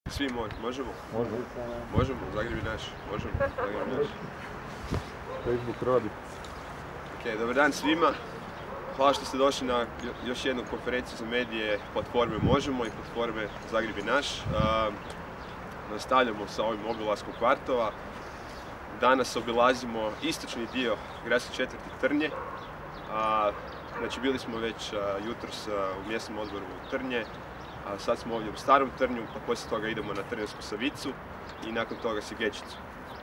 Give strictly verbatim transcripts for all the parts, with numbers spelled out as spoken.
Svi može, možemo? Može. Možemo, Zagreb je naš, možemo, Zagreb je naš. Facebook radi. Ok, dobar dan svima. Hvala što ste došli na još jednu konferenciju za medije platforme Možemo i platforme Zagreb je naš. Uh, nastavljamo sa ovim obilaskom kvartova. Danas obilazimo istočni dio gradske četvrti Trnje. Uh, znači bili smo već uh, jutros uh, u mjesnom odboru u Trnje. A sad smo ovdje u Starom Trnju, pa poslije toga idemo na Trnjevsku Savicu i nakon toga Sigečicu.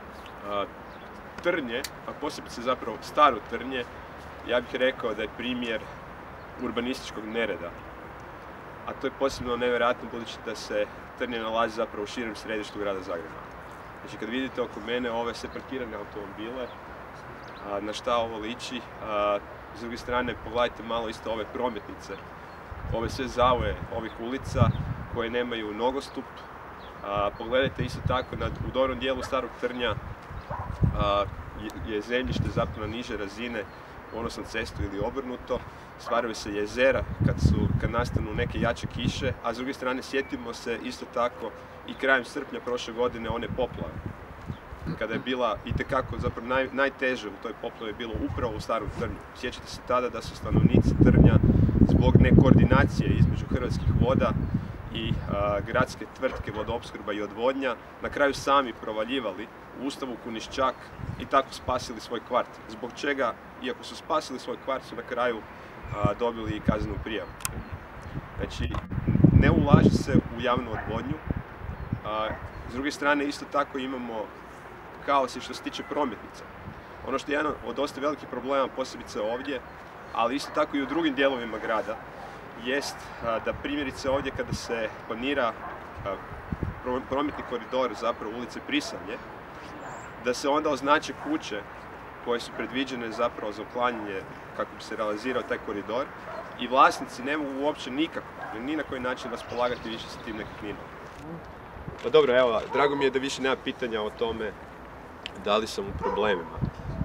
Trnje, a posebice zapravo Staro Trnje, ja bih rekao da je primjer urbanističkog nereda. A to je posebno nevjerojatno budući da se Trnje nalazi zapravo u širem središtu grada Zagreba. Znači kad vidite oko mene ove sve parkirane automobile, na šta ovo liči, s druge strane pogledajte malo isto ove prometnice, ove sve zavoje ovih ulica koje nemaju nogostup. A, pogledajte isto tako, nad, u dobrom dijelu Starog Trnja a, je, je zemljište zapravo na niže razine u odnosu na cestu ili obrnuto. Stvaraju se jezera kad, su, kad nastanu neke jače kiše, a s druge strane sjetimo se isto tako i krajem srpnja prošle godine one poplave. Kada je bila itekako zapravo naj, najteže u toj poplavi je bilo upravo u Starom Trnju. Sjećate se tada da su stanovnici Trnja zbog nekoordinacije između Hrvatskih voda i a, gradske tvrtke Vodoopskrba i odvodnja na kraju sami provaljivali u Ustavu Kuniščak i tako spasili svoj kvart. Zbog čega, iako su spasili svoj kvart, su na kraju a, dobili i kaznenu prijavu. Znači, ne ulaže se u javnu odvodnju. A, s druge strane, isto tako imamo kaos i što se tiče prometnica. Ono što je jedan od dosta velikih problema, posebice ovdje, ali isto tako i u drugim dijelovima grada, jest da primjerice ovdje kada se planira prometni koridor, zapravo ulice Prisavlje, da se onda označe kuće koje su predviđene zapravo za uklanjanje kako bi se realizirao taj koridor i vlasnici ne mogu uopće nikako, ni na koji način raspolagati više sa tim nekretninama. Pa dobro, evo, drago mi je da više nema pitanja o tome da li sam u problemima.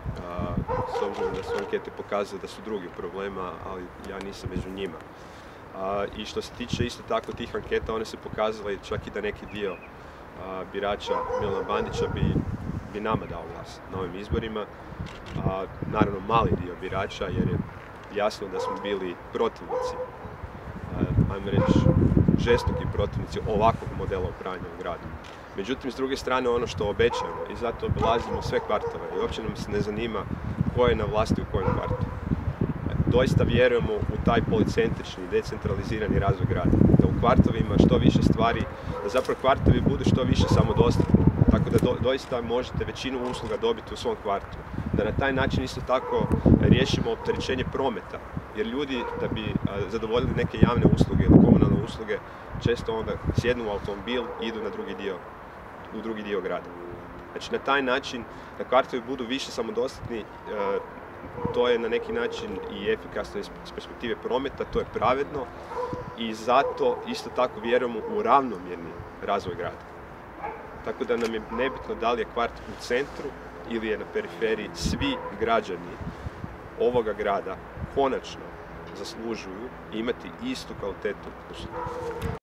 S obzirom da su ankete pokazale da su drugi u problema, ali ja nisam među njima. A, I što se tiče isto tako tih anketa, one se pokazale čak i da neki dio a, birača Milana Bandića bi, bi nama dao glas na ovim izborima. A, naravno mali dio birača jer je jasno da smo bili protivnici, a, ajmo reći žestoki protivnici ovakvog modela upravljanja u gradu. Međutim, s druge strane ono što obećajemo i zato obilazimo sve kvartove i uopće nam se ne zanima ko je na vlasti u kojem kvartu. Doista vjerujemo u taj policentrični, decentralizirani razvoj grada. Da u kvartovima što više stvari, da zapravo kvartovi budu što više samodostatni. Tako da do, doista možete većinu usluga dobiti u svom kvartu. Da na taj način isto tako riješimo opterećenje prometa. Jer ljudi da bi zadovoljili neke javne usluge ili komunalne usluge, često onda sjednu u automobil i idu na drugi dio, u drugi dio grada. Znači na taj način da kvartovi budu više samodostatni, to je na neki način i efikasno iz perspektive prometa, to je pravedno i zato isto tako vjerujemo u ravnomjerni razvoj grada. Tako da nam je nebitno da li je kvart u centru ili je na periferiji, svi građani ovoga grada konačno zaslužuju imati istu kvalitetu usluga.